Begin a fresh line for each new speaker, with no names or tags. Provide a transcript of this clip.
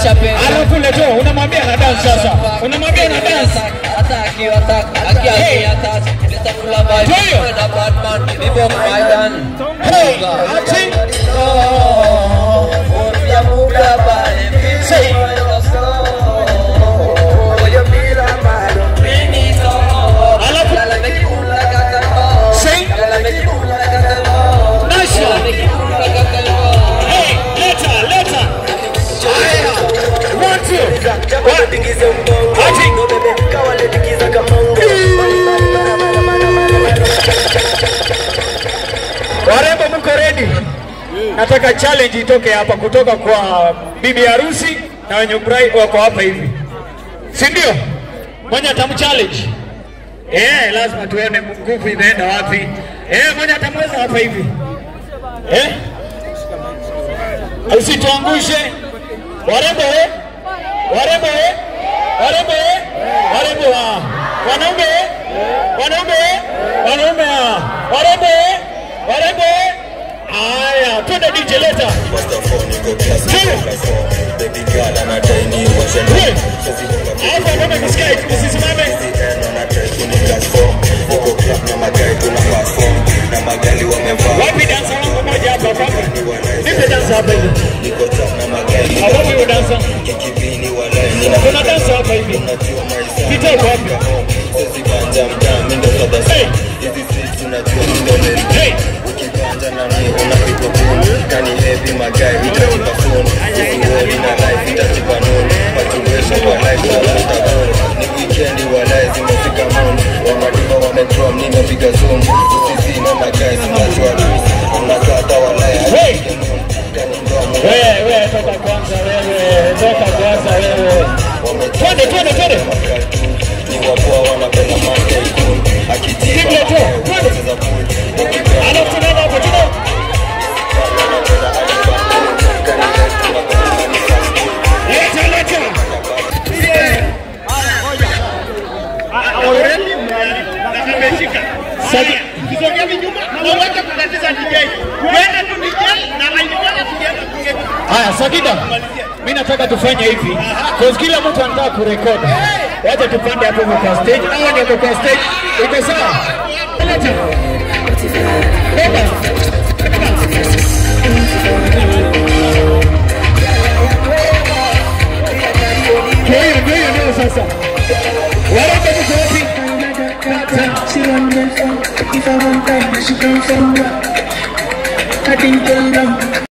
Alafu leto unamwambia na dance sasa. Unamwambia na dance.
Hata akiwa touch nitafula vibe na Batman before Maidan.
Hey, ati
ya muda bale.
say warembo mko ready? Nataka challenge itoke hapa kutoka kwa bibi harusi na wenye bride wako hapa hivi. Si ndio? Mmoja atamchallenge. Lazima tuone nguvu inaenda wapi. Mmoja atamweza hapa hivi. Usituangushe. Warembo warembo warembo warembo wanaume wanaume wanaume warembo warembo. Aya, twende DJ leta. Hapa kama kusikia tusisimame. Wapi dansa wangu moja hapa hapa? Nipe dansa hapa hivi. Hapo hiyo dansa. Kuna dansa hapa hivi. Kitoko wapi? Hey.
Ukipanda na mimi unapigwa boom kani heavy magai itachipa phone usiwori na life itachipa nono patuwesha kwa life na instagram ni weekend walai zimefika moon wamadiba wamedrom nimepiga zoom usisi na magai zinachua lusi unakata walai kani ndomo
wewe toka kwanza wewe twende
ni wapoa wanapenda mante ikun akitiba wanacheza pool
alafu tunaenda hapo tunaenda. Leta. Sasa ukisogea nyuma na uanze kutatiza DJ. Kwenda tu DJ na laini tukienda kungeni. Haya, Sakida. Mimi nataka tufanye hivi. Kwa kila mtu anataka kurekodi. Wacha tupande hapo kwa stage. Hawa ni kwa stage. Iko sawa? Leta. Ndio sasa. Waraka mkopi.
She wonders if I want time, she comes from I think